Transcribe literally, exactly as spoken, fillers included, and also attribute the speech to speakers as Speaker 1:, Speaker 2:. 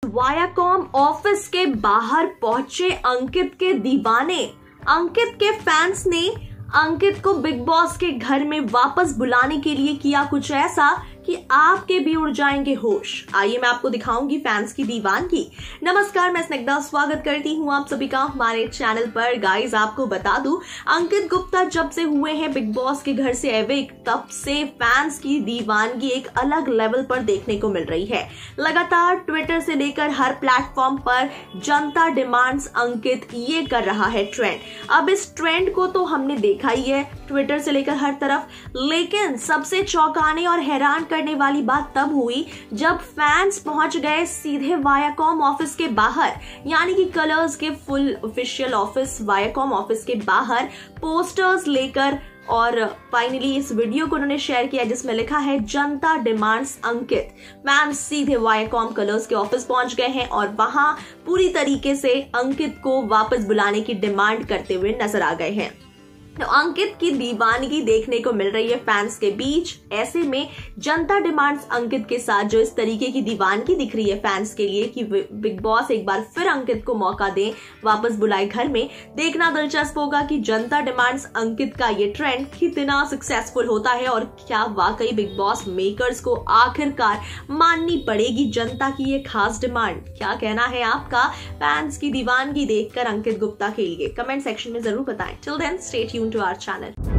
Speaker 1: Viacom office के बाहर पहुंचे अंकित के दीवाने। अंकित के फैंस ने अंकित को बिग बॉस के घर में वापस बुलाने के लिए किया कुछ ऐसा कि आपके भी उड़ जाएंगे होश। आइए मैं आपको दिखाऊंगी फैंस की दीवानगी। नमस्कार, मैं स्निग्धा स्वागत करती हूँ आप सभी का हमारे चैनल पर। गाइस, आपको बता दूं, अंकित गुप्ता जब से हुए हैं बिग बॉस के घर से अवेक, तब से फैंस की दीवानगी एक अलग लेवल पर देखने को मिल रही है। लगातार ट्विटर से लेकर हर प्लेटफॉर्म पर जनता डिमांड्स अंकित ये कर रहा है ट्रेंड। अब इस ट्रेंड को तो हमने देखा ही है ट्विटर से लेकर हर तरफ, लेकिन सबसे चौंकाने और हैरान करने वाली बात तब हुई जब फैंस पहुंच गए सीधे वायाकॉम ऑफिस के बाहर, यानी कि कलर्स के full official office Viacom office के बाहर पोस्टर्स लेकर। और फाइनली इस वीडियो को उन्होंने शेयर किया जिसमें लिखा है जनता डिमांड्स अंकित। फैंस सीधे वायाकॉम कलर्स के ऑफिस पहुंच गए हैं और वहां पूरी तरीके से अंकित को वापस बुलाने की डिमांड करते हुए नजर आ गए हैं। तो अंकित की दीवानगी देखने को मिल रही है फैंस के बीच। ऐसे में जनता डिमांड्स अंकित के साथ जो इस तरीके की दीवानगी दिख रही है फैंस के लिए कि बिग बॉस एक बार फिर अंकित को मौका दें, वापस बुलाए घर में, देखना दिलचस्प होगा कि जनता डिमांड्स अंकित का ये ट्रेंड कितना सक्सेसफुल होता है और क्या वाकई बिग बॉस मेकर्स को आखिरकार माननी पड़ेगी जनता की ये खास डिमांड। क्या कहना है आपका फैंस की दीवानगी देखकर अंकित गुप्ता के लिए? कमेंट सेक्शन में जरूर बताएं। Till then, stay tuned to our channel.